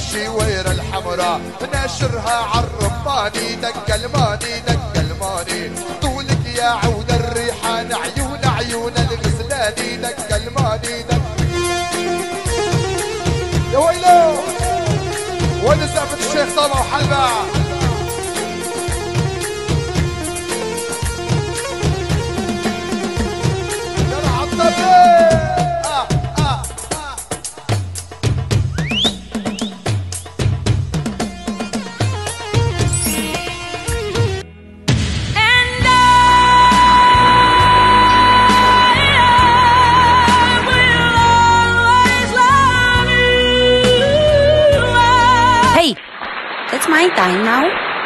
الشويرة الحمراء ناشرها عالرماني دق الماني دق الماني طولك يا عود الريحان عيون عيون الغزلاني دق الماني دق يا ويلو وين زفت الشيخ طلع وحلبة يلا عالطبل It's my time now.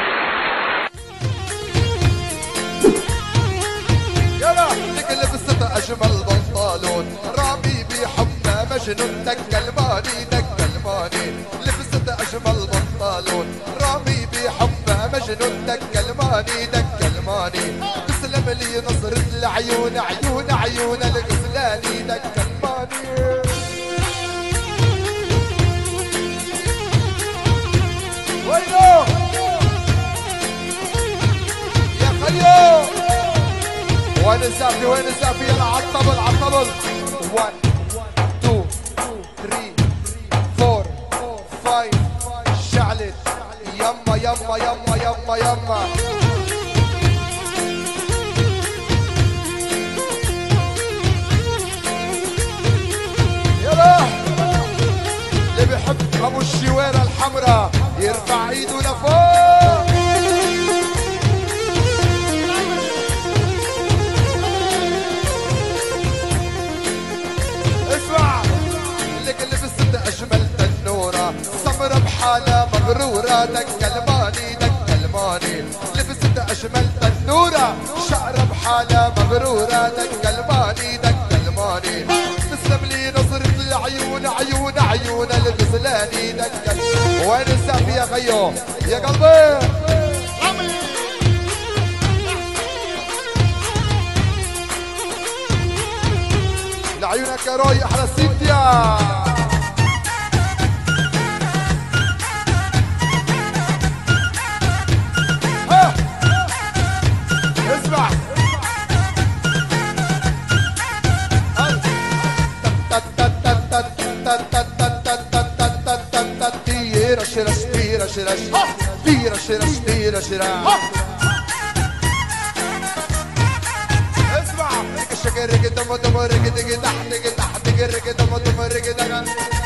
يلا لك لبست اجمل بنطالون رامي بحبنا مجنون دق الماني دق الماني لبست اجمل بنطالون رامي بحبنا مجنون دق الماني دق الماني تسلم لي نظرة العيون عيون عيون الغزلاني دق الماني وينو يا خيو وين الزافي وين الزافي يلا عالطبل عالطبل 1 2 3 4 5 شعلت يما يما يما يما يما يلا اللي بيحب ابو الشويرة الحمراء يرفع ايده لفوق اسمع لك لبست اجمل تنورة سمرة بحالة مغرورة دق الماني دق الماني لبست اجمل تنورة شعرة بحالة مغرورة دق الماني دق الماني تسلم لي نظرة العيون عيون عيون الغزلاني دق وين الزافي يا خيو يا قلبي لعيونك يا روي احلى سينتيا اسمع تيرا شرش تيرا شرش تيرا شرش تيرا شرش اسمع الشكر رقد دم دم رقد تحت تحت رقد دم دم رقد